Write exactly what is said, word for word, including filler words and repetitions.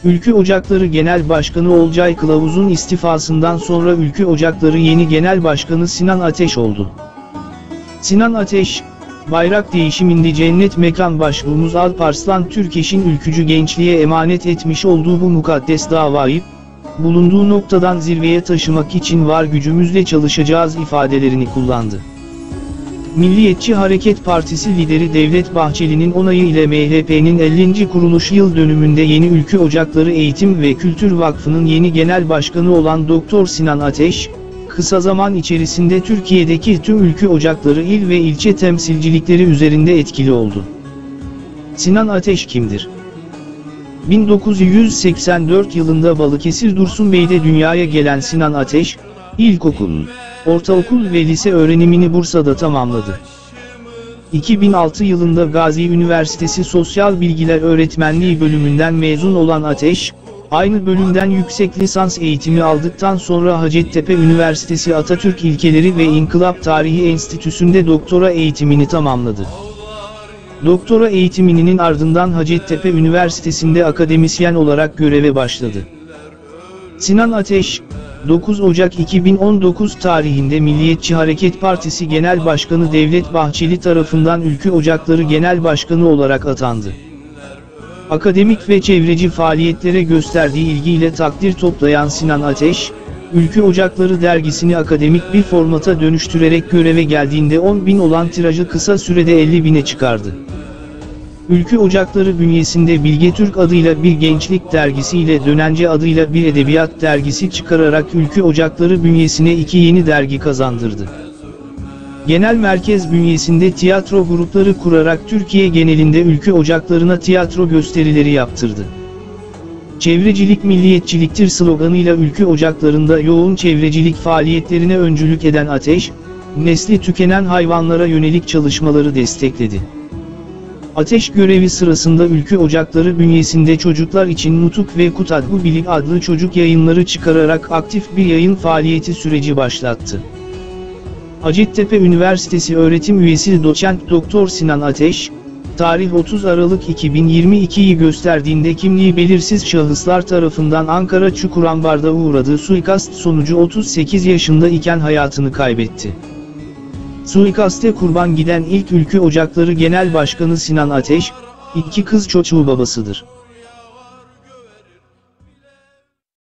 Ülkü Ocakları Genel Başkanı Olcay Kılavuz'un istifasından sonra Ülkü Ocakları yeni Genel Başkanı Sinan Ateş oldu. Sinan Ateş, bayrak değişiminde cennet mekan başbuğumuz Alparslan Türkeş'in ülkücü gençliğe emanet etmiş olduğu bu mukaddes davayı, bulunduğu noktadan zirveye taşımak için var gücümüzle çalışacağız ifadelerini kullandı. Milliyetçi Hareket Partisi lideri Devlet Bahçeli'nin onayı ile M H P'nin ellinci kuruluş yıl dönümünde yeni Ülkü Ocakları Eğitim ve Kültür Vakfı'nın yeni genel başkanı olan Doktor Sinan Ateş, kısa zaman içerisinde Türkiye'deki tüm Ülkü Ocakları il ve ilçe temsilcilikleri üzerinde etkili oldu. Sinan Ateş kimdir? bin dokuz yüz seksen dört yılında Balıkesir Dursunbey'de dünyaya gelen Sinan Ateş, ilkokul, ortaokul ve lise öğrenimini Bursa'da tamamladı. iki bin altı yılında Gazi Üniversitesi Sosyal Bilgiler Öğretmenliği bölümünden mezun olan Ateş, aynı bölümden yüksek lisans eğitimi aldıktan sonra Hacettepe Üniversitesi Atatürk İlkeleri ve İnkılap Tarihi Enstitüsü'nde doktora eğitimini tamamladı. Doktora eğitiminin ardından Hacettepe Üniversitesi'nde akademisyen olarak göreve başladı. Sinan Ateş, dokuz Ocak iki bin on dokuz tarihinde Milliyetçi Hareket Partisi Genel Başkanı Devlet Bahçeli tarafından Ülkü Ocakları Genel Başkanı olarak atandı. Akademik ve çevreci faaliyetlere gösterdiği ilgiyle takdir toplayan Sinan Ateş, Ülkü Ocakları dergisini akademik bir formata dönüştürerek göreve geldiğinde on bin olan tirajı kısa sürede elli bine çıkardı. Ülkü Ocakları bünyesinde Bilge Türk adıyla bir gençlik dergisi ile Dönence adıyla bir edebiyat dergisi çıkararak Ülkü Ocakları bünyesine iki yeni dergi kazandırdı. Genel merkez bünyesinde tiyatro grupları kurarak Türkiye genelinde Ülkü Ocaklarına tiyatro gösterileri yaptırdı. Çevrecilik milliyetçiliktir sloganıyla Ülkü Ocaklarında yoğun çevrecilik faaliyetlerine öncülük eden Ateş, nesli tükenen hayvanlara yönelik çalışmaları destekledi. Ateş görevi sırasında Ülkü Ocakları bünyesinde çocuklar için Nutuk ve Kutadbu Bilik adlı çocuk yayınları çıkararak aktif bir yayın faaliyeti süreci başlattı. Hacettepe Üniversitesi öğretim üyesi doçent Doktor Sinan Ateş, tarih otuz Aralık iki bin yirmi iki'yi gösterdiğinde kimliği belirsiz şahıslar tarafından Ankara Çukurambar'da uğradığı suikast sonucu otuz sekiz yaşında iken hayatını kaybetti. Suikaste kurban giden ilk Ülkü Ocakları Genel Başkanı Sinan Ateş, iki kız çocuğu babasıdır.